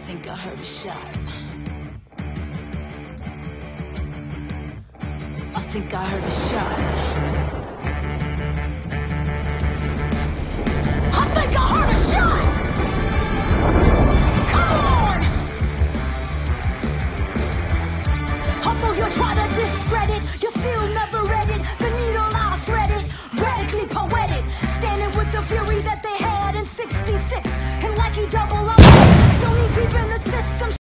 think I heard a shot. I think I heard a shot. I think I heard a shot! Come on! Although you try to discredit, you still never read it. The needle I thread it, radically poetic. Standing with the fury that they had in '66. And like he double up, don't need deep in the